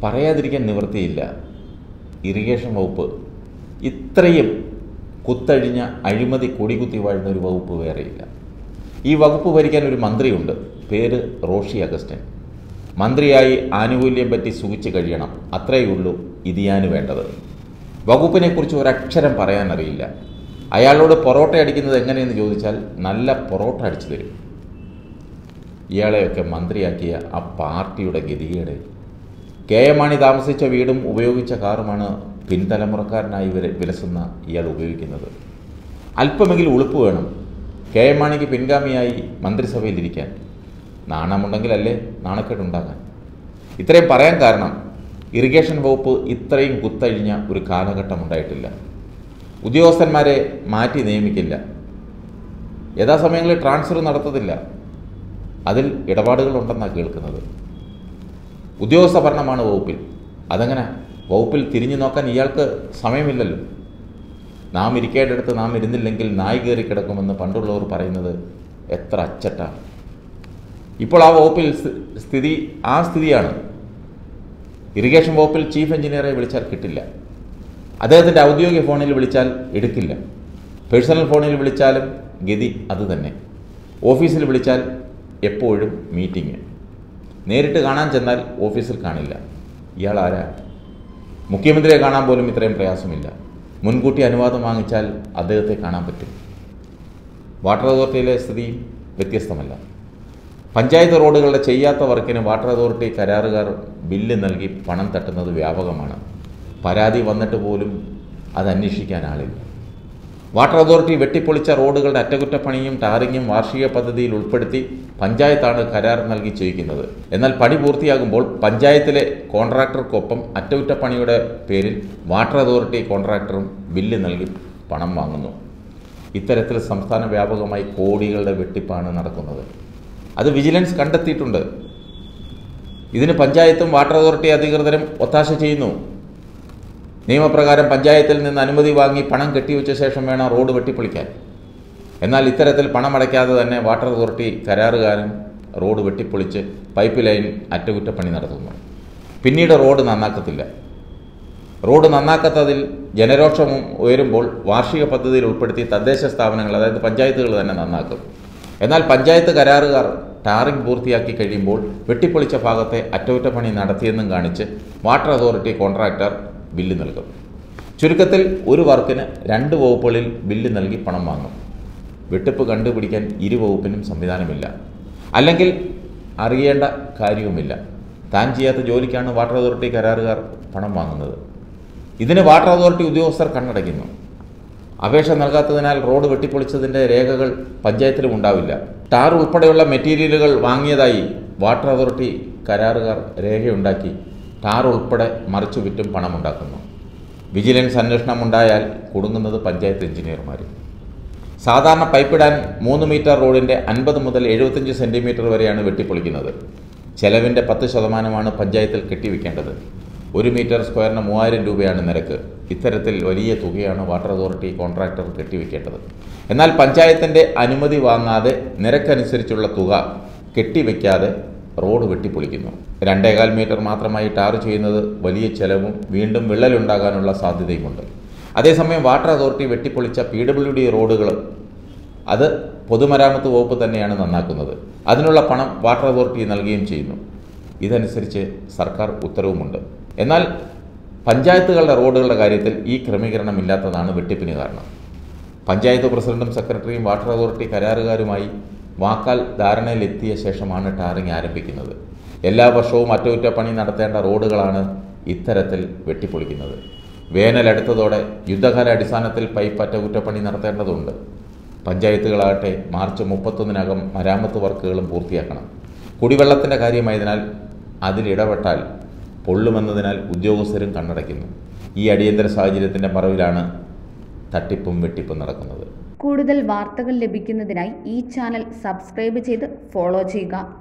പറയാതിരിക്കാൻ നിവൃത്തിയില്ല. ഇറിഗേഷൻ വകുപ്പ് ഇത്രയും കുത്തഴിഞ്ഞ അഴിമതി കൊടികുത്തി വാഴുന്ന ഒരു വകുപ്പ് വേറെയില്ല. ഈ വകുപ്പ് ഭരിക്കാൻ ഒരു മന്ത്രിയുണ്ട്, പേര് റോഷി അഗസ്റ്റിൻ. മന്ത്രിയായി ആനുകൂല്യം പറ്റി സുഖിച്ച് കഴിയണം, അത്രയേ ഉള്ളൂ ഇതിയാന് വേണ്ടത്. വകുപ്പിനെക്കുറിച്ച് ഒരക്ഷരം പറയാനറിയില്ല. അയാളോട് പൊറോട്ട അടിക്കുന്നത് എങ്ങനെയെന്ന് ചോദിച്ചാൽ നല്ല പൊറോട്ട അടിച്ചു തരും. ഇയാളെയൊക്കെ മന്ത്രിയാക്കിയ ആ പാർട്ടിയുടെ ഗതികേട്. കെ എം മാണി താമസിച്ച വീടും ഉപയോഗിച്ച കാറുമാണ് പിൻതലമുറക്കാരനായി വിലസുന്ന ഇയാൾ ഉപയോഗിക്കുന്നത്. അല്പമെങ്കിലും ഉളുപ്പ് വേണം കെ എം മാണിക്ക് പിൻഗാമിയായി മന്ത്രിസഭയിലിരിക്കാൻ. നാണമുണ്ടെങ്കിലല്ലേ നാണക്കേടുണ്ടാകാൻ. ഇത്രയും പറയാൻ കാരണം ഇറിഗേഷൻ വകുപ്പ് ഇത്രയും കുത്തഴിഞ്ഞ ഒരു കാലഘട്ടം ഉണ്ടായിട്ടില്ല. ഉദ്യോഗസ്ഥന്മാരെ മാറ്റി നിയമിക്കില്ല, യഥാസമയങ്ങളിൽ ട്രാൻസ്ഫർ നടത്തത്തില്ല, അതിൽ ഇടപാടുകളുണ്ടെന്നാണ് കേൾക്കുന്നത്. ഉദ്യോഗസ്ഥ ഭരണമാണ് വകുപ്പിൽ. അതെങ്ങനെ? വകുപ്പിൽ തിരിഞ്ഞു നോക്കാൻ ഇയാൾക്ക് സമയമില്ലല്ലോ. നാം ഇരിക്കേണ്ടടുത്ത് നാം ഇരുന്നില്ലെങ്കിൽ നായി കയറി കിടക്കുമെന്ന് പണ്ടുള്ളവർ പറയുന്നത് എത്ര അച്ചട്ടാണ്. ഇപ്പോൾ ആ വകുപ്പിൽ സ്ഥിതിയാണ്. ഇറിഗേഷൻ വകുപ്പിൽ ചീഫ് എഞ്ചിനീയറെ വിളിച്ചാൽ കിട്ടില്ല, അദ്ദേഹത്തിൻ്റെ ഔദ്യോഗിക ഫോണിൽ വിളിച്ചാൽ എടുക്കില്ല, പേഴ്സണൽ ഫോണിൽ വിളിച്ചാലും ഗതി അതുതന്നെ. ഓഫീസിൽ വിളിച്ചാൽ എപ്പോഴും മീറ്റിംഗ്, നേരിട്ട് കാണാൻ ചെന്നാൽ ഓഫീസിൽ കാണില്ല. ഇയാൾ ആരാ? മുഖ്യമന്ത്രിയെ കാണാൻ പോലും ഇത്രയും പ്രയാസമില്ല. മുൻകൂട്ടി അനുവാദം വാങ്ങിച്ചാൽ അദ്ദേഹത്തെ കാണാൻ പറ്റും. വാട്ടർ അതോറിറ്റിയിലെ സ്ഥിതിയും വ്യത്യസ്തമല്ല. പഞ്ചായത്ത് റോഡുകളുടെ ചെയ്യാത്ത വർക്കിന് വാട്ടർ അതോറിറ്റി കരാറുകാർ ബില്ല് നൽകി പണം തട്ടുന്നത് വ്യാപകമാണ്. പരാതി വന്നിട്ട് പോലും അത് അന്വേഷിക്കാൻ ആളില്ല. വാട്ടർ അതോറിറ്റി വെട്ടിപ്പൊളിച്ച റോഡുകളുടെ അറ്റകുറ്റപ്പണിയും ടാറിങ്ങും വാർഷിക പദ്ധതിയിൽ ഉൾപ്പെടുത്തി പഞ്ചായത്താണ് കരാർ നൽകി ചെയ്യിക്കുന്നത്. എന്നാൽ പണി പൂർത്തിയാകുമ്പോൾ പഞ്ചായത്തിലെ കോൺട്രാക്ടർക്കൊപ്പം അറ്റകുറ്റപ്പണിയുടെ പേരിൽ വാട്ടർ അതോറിറ്റി കോൺട്രാക്ടറും ബില്ല് നൽകി പണം വാങ്ങുന്നു. ഇത്തരത്തിൽ സംസ്ഥാന വ്യാപകമായി കോടികളുടെ വെട്ടിപ്പാണ് നടക്കുന്നത്. അത് വിജിലൻസ് കണ്ടെത്തിയിട്ടുണ്ട്. ഇതിന് പഞ്ചായത്തും വാട്ടർ അതോറിറ്റി അധികൃതരും ഒത്താശ ചെയ്യുന്നു. നിയമപ്രകാരം പഞ്ചായത്തിൽ നിന്ന് അനുമതി വാങ്ങി പണം കെട്ടിവെച്ച ശേഷം വേണം റോഡ് വെട്ടിപ്പൊളിക്കാൻ. എന്നാൽ ഇത്തരത്തിൽ പണമടയ്ക്കാതെ തന്നെ വാട്ടർ അതോറിറ്റി കരാറുകാരൻ റോഡ് വെട്ടിപ്പൊളിച്ച് പൈപ്പ് ലൈൻ അറ്റകുറ്റപ്പണി നടത്തുന്നു. പിന്നീട് റോഡ് നന്നാക്കത്തില്ല. റോഡ് നന്നാക്കാത്തതിൽ ജനരോക്ഷവും ഉയരുമ്പോൾ വാർഷിക പദ്ധതിയിൽ ഉൾപ്പെടുത്തി തദ്ദേശ സ്ഥാപനങ്ങൾ, അതായത് പഞ്ചായത്തുകൾ തന്നെ നന്നാക്കും. എന്നാൽ പഞ്ചായത്ത് കരാറുകാർ ടാറിംഗ് പൂർത്തിയാക്കി കഴിയുമ്പോൾ വെട്ടിപ്പൊളിച്ച ഭാഗത്തെ അറ്റകുറ്റപ്പണി നടത്തിയെന്നും കാണിച്ച് വാട്ടർ അതോറിറ്റി കോൺട്രാക്ടർ ബില്ല് നൽകും. ചുരുക്കത്തിൽ ഒരു വർക്കിന് 2 വകുപ്പുകളിൽ ബില്ല് നൽകി പണം വാങ്ങും. വെട്ടിപ്പ് കണ്ടുപിടിക്കാൻ ഇരു വകുപ്പിനും സംവിധാനമില്ല, അല്ലെങ്കിൽ അറിയേണ്ട കാര്യവുമില്ല. താൻ ചെയ്യാത്ത ജോലിക്കാണ് വാട്ടർ അതോറിറ്റി കരാറുകാർ പണം വാങ്ങുന്നത്. ഇതിന് വാട്ടർ അതോറിറ്റി ഉദ്യോഗസ്ഥർ കണ്ണടയ്ക്കുന്നു. അപേക്ഷ നൽകാത്തതിനാൽ റോഡ് വെട്ടിപ്പൊളിച്ചതിൻ്റെ രേഖകൾ പഞ്ചായത്തിലും ഉണ്ടാവില്ല. ടാർ ഉൾപ്പെടെയുള്ള മെറ്റീരിയലുകൾ വാങ്ങിയതായി വാട്ടർ അതോറിറ്റി കരാറുകാർ രേഖയുണ്ടാക്കി ടാർ ഉൾപ്പെടെ മറിച്ചു വിറ്റും പണമുണ്ടാക്കുന്നു. വിജിലൻസ് അന്വേഷണമുണ്ടായാൽ കുടുങ്ങുന്നത് പഞ്ചായത്ത് എഞ്ചിനീയർമാർ. സാധാരണ പൈപ്പിടാൻ 3 മീറ്റർ റോഡിൻ്റെ 50 മുതൽ 75 സെൻറ്റിമീറ്റർ വരെയാണ് വെട്ടിപ്പൊളിക്കുന്നത്. ചെലവിൻ്റെ 10% പഞ്ചായത്തിൽ കെട്ടിവെക്കേണ്ടത്. 1 മീറ്റർ സ്ക്വയറിന് 3000 രൂപയാണ് നിരക്ക്. ഇത്തരത്തിൽ വലിയ തുകയാണ് വാട്ടർ അതോറിറ്റി കോൺട്രാക്ടർ കെട്ടിവെക്കേണ്ടത്. എന്നാൽ പഞ്ചായത്തിൻ്റെ അനുമതി വാങ്ങാതെ നിരക്കനുസരിച്ചുള്ള തുക കെട്ടിവെക്കാതെ റോഡ് വെട്ടിപ്പൊളിക്കുന്നു. 2.25 മീറ്റർ മാത്രമായി ടാർ ചെയ്യുന്നത് വലിയ ചെലവും വീണ്ടും വിള്ളലുണ്ടാകാനുള്ള സാധ്യതയുമുണ്ട്. അതേസമയം വാട്ടർ അതോറിറ്റി വെട്ടിപ്പൊളിച്ച PWD റോഡുകൾ അത് പൊതുമരാമത്ത് വകുപ്പ് തന്നെയാണ് നന്നാക്കുന്നത്. അതിനുള്ള പണം വാട്ടർ അതോറിറ്റി നൽകുകയും ചെയ്യുന്നു. ഇതനുസരിച്ച് സർക്കാർ ഉത്തരവുമുണ്ട്. എന്നാൽ പഞ്ചായത്തുകളുടെ റോഡുകളുടെ കാര്യത്തിൽ ഈ ക്രമീകരണമില്ലാത്തതാണ് വെട്ടിപ്പിന് കാരണം. പഞ്ചായത്ത് പ്രസിഡന്റും സെക്രട്ടറിയും വാട്ടർ അതോറിറ്റി കരാറുകാരുമായി വാക്കാൽ ധാരണയിലെത്തിയ ശേഷമാണ് ടാറിംഗ് ആരംഭിക്കുന്നത്. എല്ലാ വർഷവും അറ്റകുറ്റപ്പണി നടത്തേണ്ട റോഡുകളാണ് ഇത്തരത്തിൽ വെട്ടിപ്പൊളിക്കുന്നത്. വേനലടുത്തതോടെ യുദ്ധകാലാടിസ്ഥാനത്തിൽ പൈപ്പ് അറ്റകുറ്റപ്പണി നടത്തേണ്ടതുണ്ട്. പഞ്ചായത്തുകളാകട്ടെ മാർച്ച് 31-നകം മരാമത്ത് വർക്കുകളും പൂർത്തിയാക്കണം. കുടിവെള്ളത്തിൻ്റെ കാര്യമായതിനാൽ അതിലിടപെട്ടാൽ പൊള്ളുമെന്നതിനാൽ ഉദ്യോഗസ്ഥരും കണ്ണടയ്ക്കുന്നു. ഈ അടിയന്തര സാഹചര്യത്തിൻ്റെ മറവിലാണ് തട്ടിപ്പും വെട്ടിപ്പും നടക്കുന്നത്. കൂടുതൽ വാർത്തകൾ ലഭിക്കുന്നതിനായി ഈ ചാനൽ സബ്സ്ക്രൈബ് ചെയ്ത് ഫോളോ ചെയ്യുക.